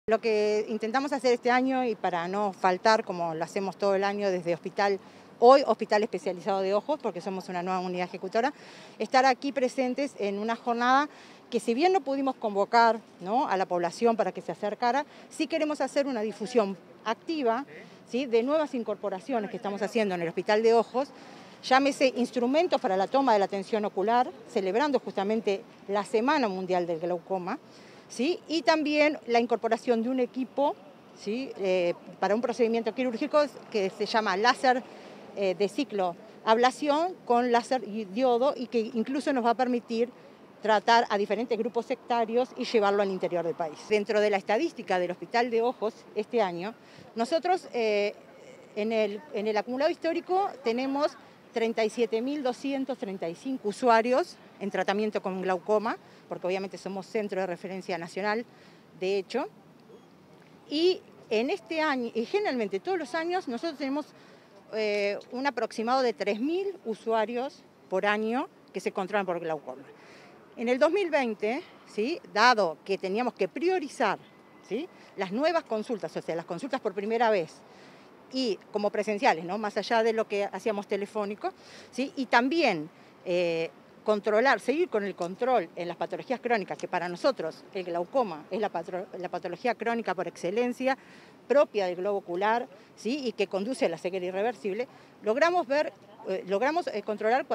Lo que intentamos hacer este año, y para no faltar como lo hacemos todo el año desde Hospital Especializado de Ojos, porque somos una nueva unidad ejecutora, estar aquí presentes en una jornada que, si bien no pudimos convocar, ¿no?, a la población para que se acercara, sí queremos hacer una difusión activa, ¿sí?, de nuevas incorporaciones que estamos haciendo en el Hospital de Ojos, llámese instrumentos para la toma de la atención ocular, celebrando justamente la Semana Mundial del Glaucoma, ¿sí?, y también la incorporación de un equipo, ¿sí?, para un procedimiento quirúrgico que se llama láser de cicloablación con láser y diodo, y que incluso nos va a permitir tratar a diferentes grupos sectarios y llevarlo al interior del país. Dentro de la estadística del Hospital de Ojos este año, nosotros en el acumulado histórico tenemos 37.235 usuarios en tratamiento con glaucoma, porque obviamente somos centro de referencia nacional, de hecho, y en este año, y generalmente todos los años, nosotros tenemos un aproximado de 3.000 usuarios por año que se controlan por glaucoma. En el 2020, ¿sí?, dado que teníamos que priorizar, ¿sí?, las nuevas consultas, o sea, las consultas por primera vez, y como presenciales, ¿no?, más allá de lo que hacíamos telefónico, ¿sí?, y también seguir con el control en las patologías crónicas, que para nosotros el glaucoma es la patología crónica por excelencia, propia del globo ocular, ¿sí?, y que conduce a la ceguera irreversible, logramos controlar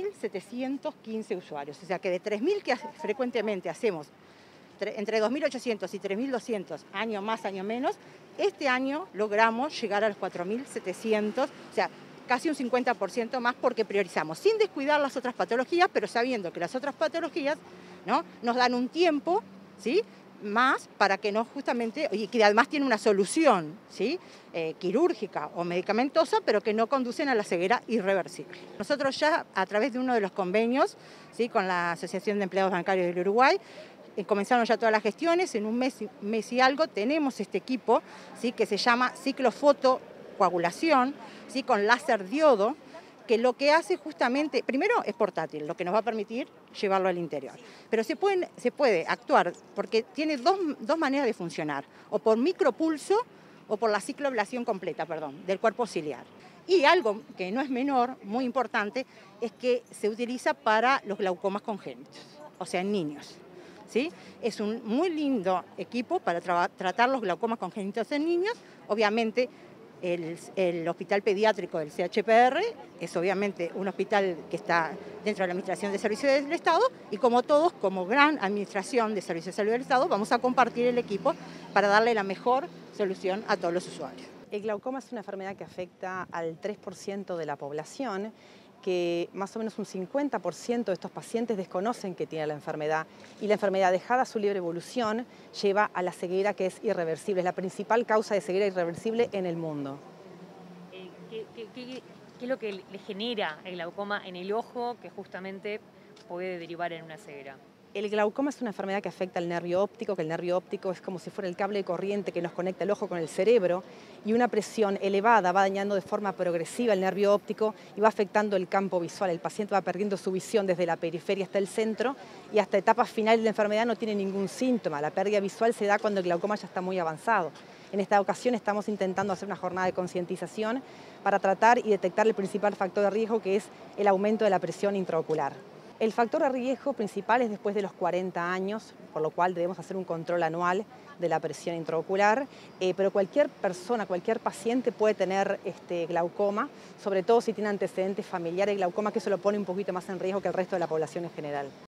4.715 usuarios, o sea que de 3.000 que frecuentemente hacemos, entre 2.800 y 3.200, año más, año menos, este año logramos llegar a los 4.700, o sea, casi un 50% más, porque priorizamos, sin descuidar las otras patologías, pero sabiendo que las otras patologías, ¿no?, nos dan un tiempo, ¿sí?, más para que no justamente, y que además tiene una solución, ¿sí?, quirúrgica o medicamentosa, pero que no conducen a la ceguera irreversible. Nosotros ya, a través de uno de los convenios, ¿sí?, con la Asociación de Empleados Bancarios del Uruguay, comenzaron ya todas las gestiones. En un mes y algo tenemos este equipo, ¿sí?, que se llama ciclofotocoagulación, ¿sí?, con láser diodo, que lo que hace justamente, primero es portátil, lo que nos va a permitir llevarlo al interior. Pero se puede actuar, porque tiene dos maneras de funcionar, o por micropulso o por la cicloablación completa, del cuerpo ciliar. Y algo que no es menor, muy importante, es que se utiliza para los glaucomas congénitos, o sea, en niños, ¿sí? Es un muy lindo equipo para tratar los glaucomas congénitos en niños. Obviamente, el hospital pediátrico del CHPR es obviamente un hospital que está dentro de la Administración de Servicios del Estado, y como todos, como gran Administración de Servicios de Salud del Estado, vamos a compartir el equipo para darle la mejor solución a todos los usuarios. El glaucoma es una enfermedad que afecta al 3% de la población, que más o menos un 50% de estos pacientes desconocen que tiene la enfermedad, y la enfermedad, dejada a su libre evolución, lleva a la ceguera, que es irreversible. Es la principal causa de ceguera irreversible en el mundo. ¿Qué es lo que le genera el glaucoma en el ojo que justamente puede derivar en una ceguera? El glaucoma es una enfermedad que afecta al nervio óptico, que el nervio óptico es como si fuera el cable de corriente que nos conecta el ojo con el cerebro, y una presión elevada va dañando de forma progresiva el nervio óptico y va afectando el campo visual. El paciente va perdiendo su visión desde la periferia hasta el centro, y hasta etapas finales de la enfermedad no tiene ningún síntoma. La pérdida visual se da cuando el glaucoma ya está muy avanzado. En esta ocasión estamos intentando hacer una jornada de concientización para tratar y detectar el principal factor de riesgo, que es el aumento de la presión intraocular. El factor de riesgo principal es después de los 40 años, por lo cual debemos hacer un control anual de la presión intraocular, pero cualquier persona, cualquier paciente puede tener glaucoma, sobre todo si tiene antecedentes familiares de glaucoma, que eso lo pone un poquito más en riesgo que el resto de la población en general.